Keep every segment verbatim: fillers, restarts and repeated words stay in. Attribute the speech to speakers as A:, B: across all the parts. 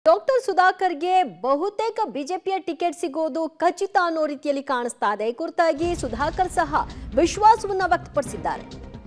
A: Doctor ಸುಧಾಕರ್ಗೆ ಬಹುತೇಕ ಬಿಜೆಪಿಯ ticket ಸಿಗೋದು ಖಚಿತ ಅನ್ನೋ ರೀತಿಯಲ್ಲಿ ಕಾಣಿಸ್ತಾ ಇದೆ. ಕುರಿತಾಗಿ ಸುಧಾಕರ್ ಸಹ ವಿಶ್ವಾಸವನ್ನ ವ್ಯಕ್ತಪಡಿಸಿದ್ದಾರೆ.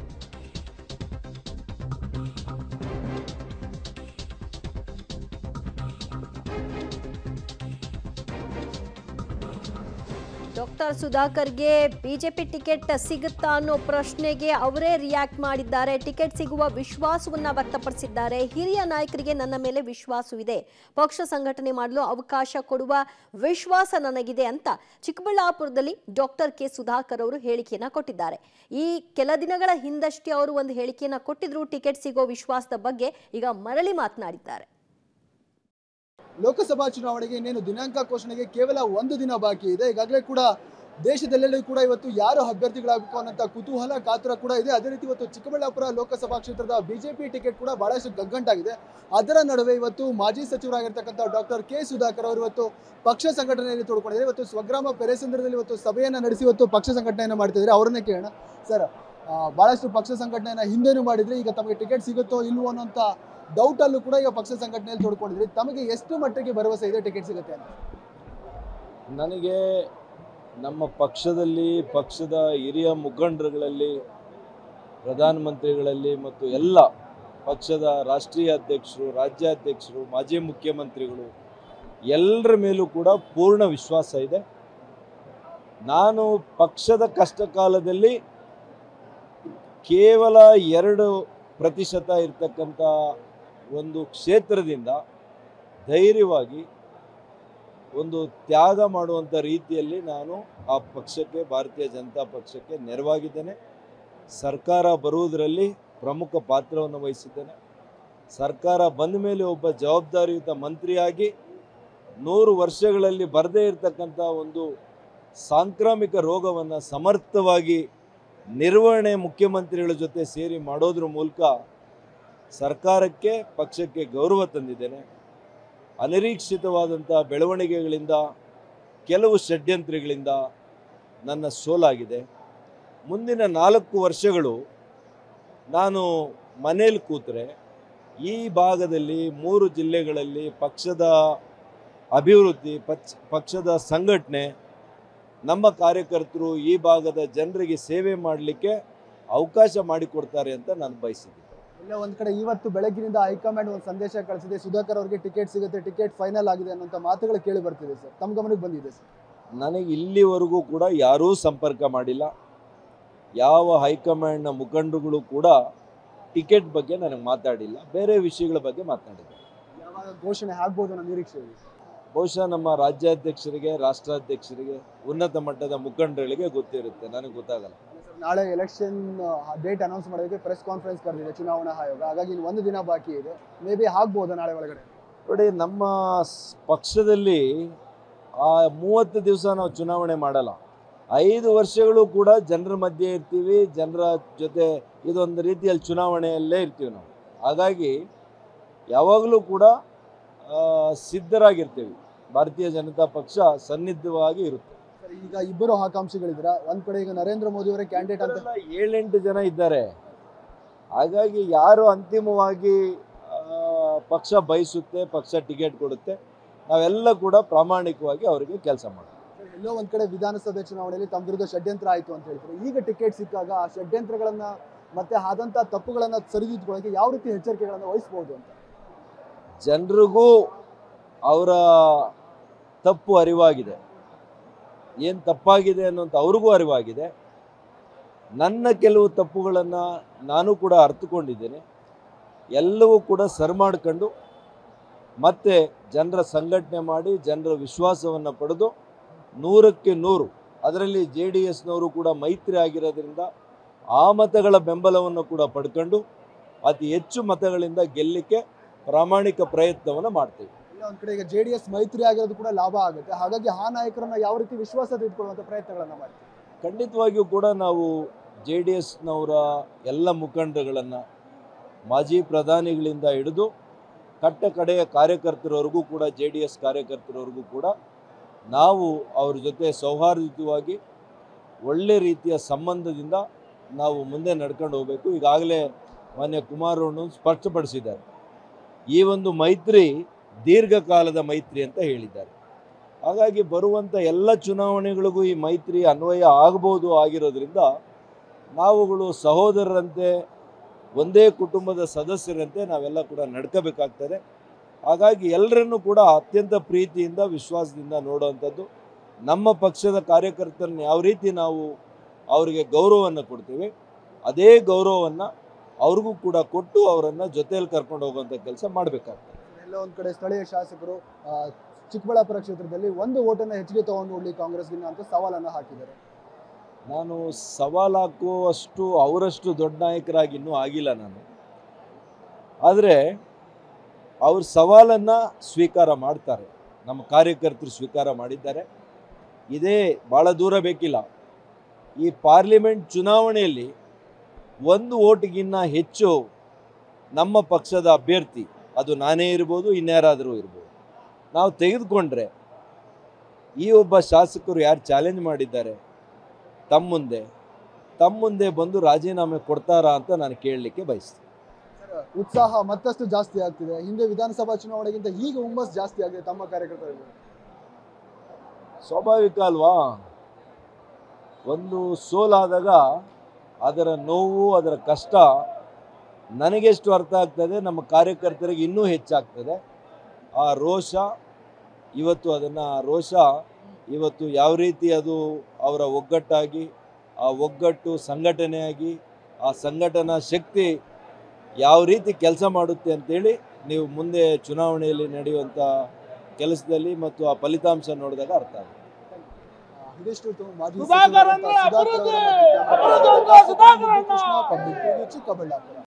A: ಡಾಕ್ಟರ್ ಸುಧಾಕರ್ಗೆ ಬಿಜೆಪಿ ಟಿಕೆಟ್ ಸಿಗುತ್ತಾ ಅನ್ನೋ ಪ್ರಶ್ನೆಗೆ ಅವರೇ ರಿಯಾಕ್ಟ್ ಮಾಡಿದ್ದಾರೆ. ಟಿಕೆಟ್ ಸಿಗುವ ವಿಶ್ವಾಸವನ್ನ ವ್ಯಕ್ತಪಡಿಸಿದ್ದಾರೆ. ಹಿರಿಯ ನಾಯಕರಿಗೆ ನನ್ನ ಮೇಲೆ ವಿಶ್ವಾಸವಿದೆ, ಪಕ್ಷ ಸಂಘಟನೆ ಮಾಡಲು ಅವಕಾಶ ಕೊಡುವ ವಿಶ್ವಾಸ ನನಗಿದೆ ಅಂತ ಚಿಕ್ಕಬಳ್ಳಾಪುರದಲ್ಲಿ ಡಾಕ್ಟರ್ ಕೆ ಸುಧಾಕರ್ ಅವರು ಹೇಳಿಕೆಯನ್ನ ಕೊಟ್ಟಿದ್ದಾರೆ. ಈ ಕೆಲ ದಿನಗಳ ಹಿಂದಷ್ಟೇ ಅವರು ಒಂದು ಹೇಳಿಕೆಯನ್ನ ಕೊಟ್ಟಿದ್ರು. ಟಿಕೆಟ್ ಸಿಗೋ ವಿಶ್ವಾಸದ ಬಗ್ಗೆ ಈಗ ಮರಳಿ ಮಾತನಾಡಿದ್ದಾರೆ.
B: ಲೋಕಸಭಾ ಚುನಾವಣೆಗೆ ಇನ್ನೇನು ದಿನಾಂಕ ಘೋಷಣೆಗೆ ಕೇವಲ ಒಂದು ದಿನ ಬಾಕಿ ಇದೆ. ಈಗಾಗಲೇ ಕೂಡ ದೇಶದಲ್ಲೆಲ್ಲೂ ಕೂಡ ಇವತ್ತು ಯಾರು ಅಭ್ಯರ್ಥಿಗಳಾಗಬೇಕು ಅನ್ನೋಂಥ ಕುತೂಹಲ ಕಾತರ ಕೂಡ ಇದೆ. ಅದೇ ರೀತಿ ಇವತ್ತು ಚಿಕ್ಕಬಳ್ಳಾಪುರ ಲೋಕಸಭಾ ಕ್ಷೇತ್ರದ ಬಿಜೆಪಿ ಟಿಕೆಟ್ ಕೂಡ ಬಹಳಷ್ಟು ಗಗ್ಗಂಟಾಗಿದೆ. ಅದರ ನಡುವೆ ಇವತ್ತು ಮಾಜಿ ಸಚಿವರಾಗಿರ್ತಕ್ಕಂಥ ಡಾಕ್ಟರ್ ಕೆ ಸುಧಾಕರ್ ಅವರು ಇವತ್ತು ಪಕ್ಷ ಸಂಘಟನೆಯಲ್ಲಿ ತೊಡ್ಕೊಂಡಿದ್ದಾರೆ. ಇವತ್ತು ಸ್ವಗ್ರಾಮ ಪೆರೇಸಂದ್ರದಲ್ಲಿ ಇವತ್ತು ಸಭೆಯನ್ನು ನಡೆಸಿ ಇವತ್ತು ಪಕ್ಷ ಸಂಘಟನೆಯನ್ನು ಮಾಡ್ತಿದ್ದಾರೆ. ಅವರನ್ನೇ ಕೇಳೋಣ. ಸರ್, ಬಹಳಷ್ಟು ಪಕ್ಷ ಸಂಘಟನೆಯನ್ನು ಹಿಂದೇನು ಮಾಡಿದ್ರೆ ಈಗ ತಮಗೆ ಟಿಕೆಟ್ ಸಿಗುತ್ತೋ ಇಲ್ವೋ ಅನ್ನೋಂಥ ಡೌಟ್ ಅಲ್ಲೂ ಕೂಡ ಈಗ ಪಕ್ಷ ಸಂಘಟನೆಯಲ್ಲಿ ತೊಡ್ಕೊಂಡಿದ್ರಿ. ತಮಗೆ ಎಷ್ಟು ಮಟ್ಟಿಗೆ ಭರವಸೆ ಇದೆ ಟಿಕೆಟ್ ಸಿಗುತ್ತೆ ಅಂತ?
C: ನನಗೆ ನಮ್ಮ ಪಕ್ಷದಲ್ಲಿ ಪಕ್ಷದ ಹಿರಿಯ ಮುಖಂಡರುಗಳಲ್ಲಿ, ಪ್ರಧಾನಮಂತ್ರಿಗಳಲ್ಲಿ ಮತ್ತು ಎಲ್ಲ ಪಕ್ಷದ ರಾಷ್ಟ್ರೀಯ ಅಧ್ಯಕ್ಷರು, ರಾಜ್ಯಾಧ್ಯಕ್ಷರು, ಮಾಜಿ ಮುಖ್ಯಮಂತ್ರಿಗಳು ಎಲ್ಲರ ಮೇಲೂ ಕೂಡ ಪೂರ್ಣ ವಿಶ್ವಾಸ ಇದೆ. ನಾನು ಪಕ್ಷದ ಕಷ್ಟ ಕಾಲದಲ್ಲಿ ಕೇವಲ ಎರಡು ಪ್ರತಿಶತ ಇರ್ತಕ್ಕಂಥ ಒಂದು ಕ್ಷೇತ್ರದಿಂದ ಧೈರ್ಯವಾಗಿ ಒಂದು ತ್ಯಾಗ ಮಾಡುವಂಥ ರೀತಿಯಲ್ಲಿ ನಾನು ಆ ಪಕ್ಷಕ್ಕೆ, ಭಾರತೀಯ ಜನತಾ ಪಕ್ಷಕ್ಕೆ ನೆರವಾಗಿದ್ದೇನೆ. ಸರ್ಕಾರ ಬರುವುದರಲ್ಲಿ ಪ್ರಮುಖ ಪಾತ್ರವನ್ನು ವಹಿಸಿದ್ದೇನೆ. ಸರ್ಕಾರ ಬಂದ ಮೇಲೆ ಒಬ್ಬ ಜವಾಬ್ದಾರಿಯುತ ಮಂತ್ರಿಯಾಗಿ ನೂರು ವರ್ಷಗಳಲ್ಲಿ ಬರದೇ ಇರತಕ್ಕಂಥ ಒಂದು ಸಾಂಕ್ರಾಮಿಕ ರೋಗವನ್ನು ಸಮರ್ಥವಾಗಿ ನಿರ್ವಹಣೆ ಮುಖ್ಯಮಂತ್ರಿಗಳ ಜೊತೆ ಸೇರಿ ಮಾಡೋದ್ರ ಮೂಲಕ ಸರ್ಕಾರಕ್ಕೆ, ಪಕ್ಷಕ್ಕೆ ಗೌರವ ತಂದಿದ್ದೇನೆ. ಅನಿರೀಕ್ಷಿತವಾದಂಥ ಬೆಳವಣಿಗೆಗಳಿಂದ, ಕೆಲವು ಷಡ್ಯಂತ್ರಗಳಿಂದ ನನ್ನ ಸೋಲಾಗಿದೆ. ಮುಂದಿನ ನಾಲ್ಕು ವರ್ಷಗಳು ನಾನು ಮನೇಲಿ ಕೂತ್ರೆ ಈ ಭಾಗದಲ್ಲಿ ಮೂರು ಜಿಲ್ಲೆಗಳಲ್ಲಿ ಪಕ್ಷದ ಅಭಿವೃದ್ಧಿ, ಪಕ್ಷ ಪಕ್ಷದ ಸಂಘಟನೆ, ನಮ್ಮ ಕಾರ್ಯಕರ್ತರು ಈ ಭಾಗದ ಜನರಿಗೆ ಸೇವೆ ಮಾಡಲಿಕ್ಕೆ ಅವಕಾಶ ಮಾಡಿಕೊಡ್ತಾರೆ ಅಂತ ನಾನು ಬಯಸಿದ್ದೆ.
B: ಇಲ್ಲ ಒಂದು ಕಡೆ ಇವತ್ತು ಬೆಳಗ್ಗಿನಿಂದ ಹೈಕಮಾಂಡ್ ಒಂದು ಸಂದೇಶ ಕಳಿಸಿದೆ, ಸುಧಾಕರ್ ಅವರಿಗೆ ಟಿಕೆಟ್ ಸಿಗುತ್ತೆ, ಟಿಕೆಟ್ ಫೈನಲ್ ಆಗಿದೆ ಅನ್ನೋಂಥ ಮಾತುಗಳು ಕೇಳಿ ಬರ್ತಿದೆ ಸರ್. ತಮ್ಮ ಗಮನಕ್ಕೆ ಬಂದಿದೆ ಸರ್?
C: ನನಗೆ ಇಲ್ಲಿವರೆಗೂ ಕೂಡ ಯಾರೂ ಸಂಪರ್ಕ ಮಾಡಿಲ್ಲ. ಯಾವ ಹೈಕಮಾಂಡ್ನ ಮುಖಂಡರುಗಳು ಕೂಡ ಟಿಕೆಟ್ ಬಗ್ಗೆ ನನಗೆ ಮಾತಾಡಿಲ್ಲ. ಬೇರೆ ವಿಷಯಗಳ ಬಗ್ಗೆ ಮಾತನಾಡಿದ್ದಾರೆ.
B: ಯಾವಾಗ ಘೋಷಣೆ ಆಗ್ಬೋದು ಅನ್ನೋ ನಿರೀಕ್ಷೆ ಇದೆ?
C: ಬಹುಶಃ ನಮ್ಮ ರಾಜ್ಯಾಧ್ಯಕ್ಷರಿಗೆ, ರಾಷ್ಟ್ರಾಧ್ಯಕ್ಷರಿಗೆ, ಉನ್ನತ ಮಟ್ಟದ ಮುಖಂಡರುಗಳಿಗೆ ಗೊತ್ತಿರುತ್ತೆ, ನನಗೆ ಗೊತ್ತಾಗಲ್ಲ.
B: ನಾಳೆ ಎಲೆಕ್ಷನ್ ಡೇಟ್ ಅನೌನ್ಸ್ ಮಾಡೋದಕ್ಕೆ ಪ್ರೆಸ್ ಕಾನ್ಫರೆನ್ಸ್ ಕರೆದಿದೆ ಚುನಾವಣಾ ಆಯೋಗ. ಹಾಗಾಗಿ ಇನ್ನು ಒಂದು ದಿನ ಬಾಕಿ ಇದೆ. ಮೇ ಬಿ ಆಗ್ಬೋದು ನಾಳೆ ಒಳಗಡೆ.
C: ನೋಡಿ, ನಮ್ಮ ಪಕ್ಷದಲ್ಲಿ ಆ ಮೂವತ್ತು ದಿವಸ ನಾವು ಚುನಾವಣೆ ಮಾಡಲ್ಲ. ಐದು ವರ್ಷಗಳು ಕೂಡ ಜನರ ಮಧ್ಯೆ ಇರ್ತೀವಿ, ಜನರ ಜೊತೆ ಇದೊಂದು ರೀತಿಯಲ್ಲಿ ಚುನಾವಣೆಯಲ್ಲೇ ಇರ್ತೀವಿ ನಾವು. ಹಾಗಾಗಿ ಯಾವಾಗಲೂ ಕೂಡ ಸಿದ್ಧರಾಗಿರ್ತೀವಿ. ಭಾರತೀಯ ಜನತಾ ಪಕ್ಷ ಸನ್ನಿದ್ಧವಾಗಿ ಇರುತ್ತೆ.
B: ಈಗ ಇಬ್ಬರು ಆಕಾಂಕ್ಷಿಗಳಿದ್ದೀರಾ. ಒಂದ್ ಕಡೆ ಈಗ ನರೇಂದ್ರ ಮೋದಿ ಅವರೇ ಕ್ಯಾಂಡಿಡೇಟ್ ಅಂತ
C: ಏಳೆಂಟು ಜನ ಇದ್ದಾರೆ. ಹಾಗಾಗಿ ಯಾರು ಅಂತಿಮವಾಗಿ ಪಕ್ಷ ಬಯಸುತ್ತೆ, ಪಕ್ಷ ಟಿಕೆಟ್ ಕೊಡುತ್ತೆ, ನಾವೆಲ್ಲ ಕೂಡ ಪ್ರಾಮಾಣಿಕವಾಗಿ ಅವರಿಗೆ ಕೆಲಸ ಮಾಡ್ತೀವಿ.
B: ಎಲ್ಲೋ ಒಂದ್ ಕಡೆ ವಿಧಾನಸಭೆ ಚುನಾವಣೆಯಲ್ಲಿ ತಮ್ಮ ವಿರುದ್ಧ ಷಡ್ಯಂತ್ರ ಆಯಿತು ಅಂತ ಹೇಳ್ತಾರೆ. ಈಗ ಟಿಕೆಟ್ ಸಿಕ್ಕಾಗ ಆ ಷಡ್ಯಂತ್ರಗಳನ್ನ ಮತ್ತೆ ಆದಂಥ ತಪ್ಪುಗಳನ್ನ ಸರಿದೂಗಿಕೊಳ್ಳೋಕೆ ಯಾವ ರೀತಿ ಎಚ್ಚರಿಕೆಗಳನ್ನು ವಹಿಸಬಹುದು ಅಂತ?
C: ಜನರಿಗೂ ಅವರ ತಪ್ಪು ಅರಿವಾಗಿದೆ, ಏನು ತಪ್ಪಾಗಿದೆ ಅನ್ನೋಂಥ ಅವ್ರಿಗೂ ಅರಿವಾಗಿದೆ. ನನ್ನ ಕೆಲವು ತಪ್ಪುಗಳನ್ನು ನಾನು ಕೂಡ ಅರ್ಥಕೊಂಡಿದ್ದೇನೆ. ಎಲ್ಲವೂ ಕೂಡ ಸರಿ ಮಾಡ್ಕೊಂಡು ಮತ್ತೆ ಜನರ ಸಂಘಟನೆ ಮಾಡಿ ಜನರ ವಿಶ್ವಾಸವನ್ನು ಪಡೆದು ನೂರಕ್ಕೆ ನೂರು, ಅದರಲ್ಲಿ ಜೆ ಡಿ ಎಸ್ನವರು ಕೂಡ ಮೈತ್ರಿ ಆಗಿರೋದ್ರಿಂದ ಆ ಮತಗಳ ಬೆಂಬಲವನ್ನು ಕೂಡ ಪಡ್ಕೊಂಡು ಅತಿ ಹೆಚ್ಚು ಮತಗಳಿಂದ ಗೆಲ್ಲಲಿಕ್ಕೆ ಪ್ರಾಮಾಣಿಕ ಪ್ರಯತ್ನವನ್ನು ಮಾಡ್ತೀವಿ.
B: ಇಲ್ಲ ಒಂದು ಕಡೆ ಈಗ ಜೆ ಡಿ ಎಸ್ ಮೈತ್ರಿ ಆಗಿರೋದು ಕೂಡ ಲಾಭ ಆಗುತ್ತೆ. ಹಾಗಾಗಿ ಆ ನಾಯಕರನ್ನ ಯಾವ ರೀತಿ ವಿಶ್ವಾಸ ತೆಗೆದುಕೊಳ್ಳುವಂಥ ಪ್ರಯತ್ನಗಳನ್ನು ಮಾಡ್ತೀವಿ.
C: ಖಂಡಿತವಾಗಿಯೂ ಕೂಡ ನಾವು ಜೆ ಡಿ ಎಸ್ನವರ ಎಲ್ಲ ಮುಖಂಡರುಗಳನ್ನು, ಮಾಜಿ ಪ್ರಧಾನಿಗಳಿಂದ ಹಿಡಿದು ಕಟ್ಟ ಕಡೆಯ ಕಾರ್ಯಕರ್ತರವರೆಗೂ ಕೂಡ, ಜೆ ಡಿ ಎಸ್ ಕಾರ್ಯಕರ್ತರವರೆಗೂ ಕೂಡ ನಾವು ಅವ್ರ ಜೊತೆ ಸೌಹಾರ್ದಯುತವಾಗಿ ಒಳ್ಳೆ ರೀತಿಯ ಸಂಬಂಧದಿಂದ ನಾವು ಮುಂದೆ ನಡ್ಕೊಂಡು ಹೋಗಬೇಕು. ಈಗಾಗಲೇ ಮಾನ್ಯ ಕುಮಾರಣ್ಣ ಸ್ಪಷ್ಟಪಡಿಸಿದ್ದಾರೆ, ಈ ಒಂದು ಮೈತ್ರಿ ದೀರ್ಘಕಾಲದ ಮೈತ್ರಿ ಅಂತ ಹೇಳಿದ್ದಾರೆ. ಹಾಗಾಗಿ ಬರುವಂಥ ಎಲ್ಲ ಚುನಾವಣೆಗಳಿಗೂ ಈ ಮೈತ್ರಿ ಅನ್ವಯ ಆಗ್ಬೋದು. ಆಗಿರೋದ್ರಿಂದ ನಾವುಗಳು ಸಹೋದರರಂತೆ, ಒಂದೇ ಕುಟುಂಬದ ಸದಸ್ಯರಂತೆ ನಾವೆಲ್ಲ ಕೂಡ ನಡ್ಕೋಬೇಕಾಗ್ತದೆ. ಹಾಗಾಗಿ ಎಲ್ಲರನ್ನೂ ಕೂಡ ಅತ್ಯಂತ ಪ್ರೀತಿಯಿಂದ, ವಿಶ್ವಾಸದಿಂದ ನೋಡುವಂಥದ್ದು. ನಮ್ಮ ಪಕ್ಷದ ಕಾರ್ಯಕರ್ತರನ್ನ ಯಾವ ರೀತಿ ನಾವು ಅವರಿಗೆ ಗೌರವವನ್ನು ಕೊಡ್ತೀವಿ, ಅದೇ ಗೌರವವನ್ನು ಅವ್ರಿಗೂ ಕೂಡ ಕೊಟ್ಟು ಅವರನ್ನು ಜೊತೆಯಲ್ಲಿ ಕರ್ಕೊಂಡು ಹೋಗುವಂಥ ಕೆಲಸ ಮಾಡಬೇಕಾಗ್ತದೆ.
B: ಎಲ್ಲ ಒಂದು ಕಡೆ ಸ್ಥಳೀಯ ಶಾಸಕರು ಚಿಕ್ಕಬಳ್ಳಾಪುರ ಕ್ಷೇತ್ರದಲ್ಲಿ ಒಂದು ಓಟನ್ನು ಹೆಚ್ಚಿಗೆ ತಗೊಂಡು ಹೋಗಲಿ ಕಾಂಗ್ರೆಸ್ಗಿನ್ನ ಅಂತ ಸವಾಲನ್ನು ಹಾಕಿದ್ದಾರೆ.
C: ನಾನು ಸವಾಲು ಹಾಕುವಷ್ಟು ಅವರಷ್ಟು ದೊಡ್ಡ ನಾಯಕರಾಗಿ ಇನ್ನೂ ಆಗಿಲ್ಲ ನಾನು. ಆದರೆ ಅವ್ರ ಸವಾಲನ್ನು ಸ್ವೀಕಾರ ಮಾಡ್ತಾರೆ, ನಮ್ಮ ಕಾರ್ಯಕರ್ತರು ಸ್ವೀಕಾರ ಮಾಡಿದ್ದಾರೆ. ಇದೇ ಭಾಳ ದೂರ ಬೇಕಿಲ್ಲ, ಈ ಪಾರ್ಲಿಮೆಂಟ್ ಚುನಾವಣೆಯಲ್ಲಿ ಒಂದು ಓಟಿಗಿನ್ನ ಹೆಚ್ಚು ನಮ್ಮ ಪಕ್ಷದ ಅಭ್ಯರ್ಥಿ, ಅದು ನಾನೇ ಇರ್ಬೋದು, ಇನ್ಯಾರಾದರೂ ಇರ್ಬೋದು, ನಾವು ತೆಗೆದುಕೊಂಡ್ರೆ ಈ ಒಬ್ಬ ಶಾಸಕರು ಯಾರು ಚಾಲೆಂಜ್ ಮಾಡಿದ್ದಾರೆ ತಮ್ಮ ಮುಂದೆ ತಮ್ಮ ಮುಂದೆ ಬಂದು ರಾಜೀನಾಮೆ ಕೊಡ್ತಾರಾ ಅಂತ ನಾನು ಕೇಳಲಿಕ್ಕೆ ಬಯಸ್ತೀನಿ.
B: ಉತ್ಸಾಹ ಮತ್ತಷ್ಟು ಜಾಸ್ತಿ ಆಗ್ತಿದೆ. ಹಿಂದೆ ವಿಧಾನಸಭಾ ಚುನಾವಣೆಗಿಂತ ಈಗ ಹುಮ್ಮಸ್ ಜಾಸ್ತಿ ಆಗಿದೆ ತಮ್ಮ ಕಾರ್ಯಕರ್ತರಿಗೆ.
C: ಸ್ವಾಭಾವಿಕ ಅಲ್ವಾ? ಒಂದು ಸೋಲಾದಾಗ ಅದರ ನೋವು, ಅದರ ಕಷ್ಟ ನನಗೆಷ್ಟು ಅರ್ಥ ಆಗ್ತದೆ, ನಮ್ಮ ಕಾರ್ಯಕರ್ತರಿಗೆ ಇನ್ನೂ ಹೆಚ್ಚಾಗ್ತದೆ. ಆ ರೋಷ ಇವತ್ತು ಅದನ್ನು ರೋಷ ಇವತ್ತು ಯಾವ ರೀತಿ ಅದು ಅವರ ಒಗ್ಗಟ್ಟಾಗಿ, ಆ ಒಗ್ಗಟ್ಟು ಸಂಘಟನೆಯಾಗಿ, ಆ ಸಂಘಟನಾ ಶಕ್ತಿ ಯಾವ ರೀತಿ ಕೆಲಸ ಮಾಡುತ್ತೆ ಅಂತೇಳಿ ನೀವು ಮುಂದೆ ಚುನಾವಣೆಯಲ್ಲಿ ನಡೆಯುವಂಥ ಕೆಲಸದಲ್ಲಿ ಮತ್ತು ಆ ಫಲಿತಾಂಶ ನೋಡಿದಾಗ ಅರ್ಥ ಆಗುತ್ತೆ.
B: ಇದಿಷ್ಟು ಮಾಜಿ
D: ಸುಧಾಕರ್
B: ಸಚಿವರಾದಂಥ
D: ಅಂದ್ರೆ
B: ಸುಧಾಕರ್
D: ಅಭಿವೃದ್ಧಿ,
B: ಅವರ
D: ಅಭಿವೃದ್ಧಿ, ಸುಧಾಕರ್ ಅಣ್ಣ.
B: Public TV Chikkaballapur.